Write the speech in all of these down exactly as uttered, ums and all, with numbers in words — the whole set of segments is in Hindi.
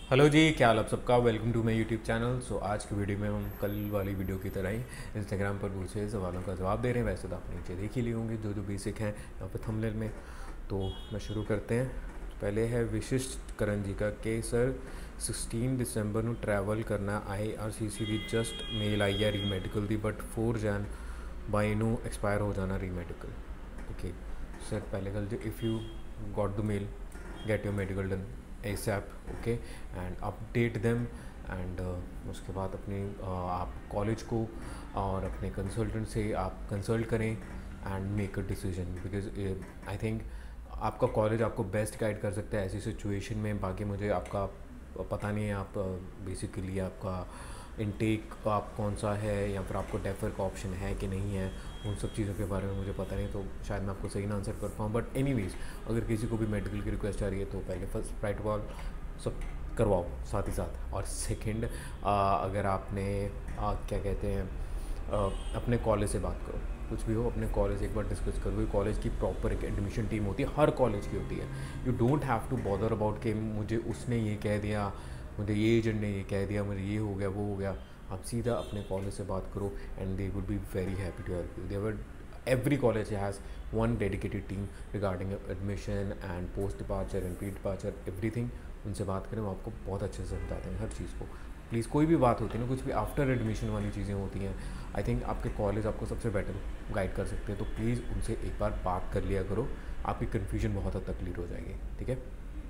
हेलो जी, क्या हाल आप सबका। Welcome to my YouTube channel. So आज की वीडियो में हम कल वाली वीडियो की तरह ही इंस्टाग्राम पर पूछे सवालों का जवाब दे रहे हैं। वैसे तो आप नीचे देख ही लिए होंगे जो जो बेसिक हैं यहाँ पे थंबनेल में। तो मैं शुरू करते हैं। पहले है विशिष्ट करण जी का कि सर सिक्सटीन दिसंबर ਨੂੰ ट्रैवल करना आई आर सी सी ਦੀ जस्ट मेल आई है रीमेडिकल ਦੀ बट फोर जैन ਬਾਈ ਨੂੰ एक्सपायर हो जाना रीमेडिकल। ओके सर, पहले गल जो if you got the mail get your medical done ASAP, okay, and update them. And उसके बाद अपने uh, आप कॉलेज को और अपने कंसल्टेंट से आप कंसल्ट करें and make a decision, because I think आपका कॉलेज आपको बेस्ट गाइड कर सकता है ऐसी सिचुएशन में। बाकी मुझे आपका पता नहीं है, आप बेसिकली uh, आपका इनटेक आप कौन सा है या फिर आपको डेफर का ऑप्शन है कि नहीं है, उन सब चीज़ों के बारे में मुझे पता नहीं, तो शायद मैं आपको सही ना आंसर कर पाऊँ। बट एनीवेज, अगर किसी को भी मेडिकल की रिक्वेस्ट आ रही है तो पहले फर्स्ट राइट ऑल सब करवाओ साथ ही साथ। और सेकंड, अगर आपने आ, क्या कहते हैं आ, अपने कॉलेज से बात करो, कुछ भी हो अपने कॉलेज से एक बार डिस्कस करो। कॉलेज की प्रॉपर एक एडमिशन टीम होती है, हर कॉलेज की होती है। You don't have to bother about कि मुझे उसने ये कह दिया, मुझे ये एजेंट ने ये कह दिया, मुझे ये हो गया वो हो गया। आप सीधा अपने कॉलेज से बात करो and they would be very happy to help you. They were every college has one dedicated team regarding admission and post departure and pre departure everything। उनसे बात करें, वो आपको बहुत अच्छे से समझाते हैं हर चीज़ को। प्लीज़ कोई भी बात होती है ना, कुछ भी आफ्टर एडमिशन वाली चीज़ें होती हैं, आई थिंक आपके कॉलेज आपको सबसे बेटर गाइड कर सकते हैं। तो प्लीज़ उनसे एक बार बात कर लिया करो, आपकी कन्फ्यूजन बहुत हद तक क्लियर हो जाएगी। ठीक है।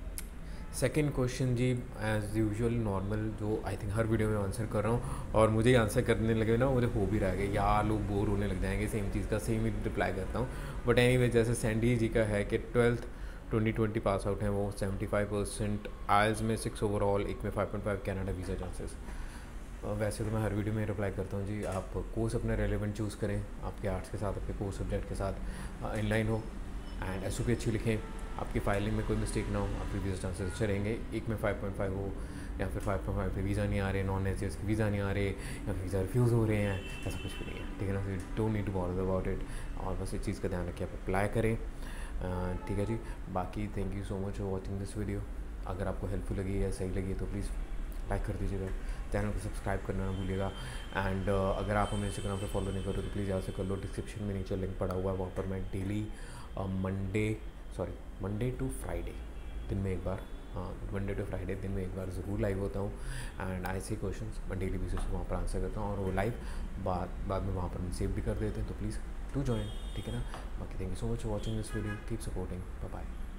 सेकेंड क्वेश्चन जी, एज़ यूजुअल नॉर्मल जो आई थिंक हर वीडियो में आंसर कर रहा हूँ और मुझे आंसर करने लगे ना मुझे हो भी रहा है यार लोग बोर होने लग जाएंगे सेम चीज़ का सेम ही रिप्लाई करता हूँ। बट एनी वे, जैसे सैंडी जी का है कि twelfth twenty twenty pass out हैं, वो सेवेंटी फाइव परसेंट आइल्स में, सिक्स ओवरऑल, एक में five point five Canada visa chances. वैसे तो मैं हर वीडियो में रिप्लाई करता हूँ जी, आप कोर्स अपना रेलेवेंट चूज़ करें, आपके आर्ट्स के साथ आपके कोर्स सब्जेक्ट के साथ इनलाइन हो, एंड एस ओ पी अच्छी लिखें, आपकी फाइलिंग में कोई मिस्टेक ना हो, आपके वीज़ा चांसेस अच्छे रहेंगे। एक में फाइव पॉइंट फाइव हो या फिर फाइव पॉइंट फाइव पे वीज़ा नहीं आ रहे, नॉन एस के वीज़ा नहीं आ रहे या फिर वीज़ा रिफ्यूज़ हो रहे हैं, ऐसा कुछ भी नहीं है। ठीक है ना, don't need to bother about it. और बस इस चीज़ का ध्यान रखिए, आप अप्लाई करें। ठीक है जी। बाकी thank you so much for watching this video. अगर आपको हेल्पफुल लगी या सही लगी तो प्लीज़ लाइक कर दीजिएगा, चैनल को सब्सक्राइब करना ना भूलिएगा। एंड uh, अगर आप हमें इंस्टाग्राम पे फॉलो नहीं करो तो प्लीज़ यहाँ से कर लो, डिस्क्रिप्शन में नीचे लिंक पड़ा हुआ है, वहाँ पर मैं daily Monday sorry Monday to Friday दिन में एक बार, हाँ मंडे टू फ्राइडे दिन में एक बार ज़रूर लाइव होता हूँ। एंड ऐसे क्वेश्चंस मैं डेली बेसिस पे वहाँ पर आंसर करता हूँ और वो लाइव बाद बाद में वहाँ पर हम सेव भी कर देते हैं। तो प्लीज़ टू जॉइन। ठीक है ना। बाकी thank you so much for watching this video, keep supporting, bye bye.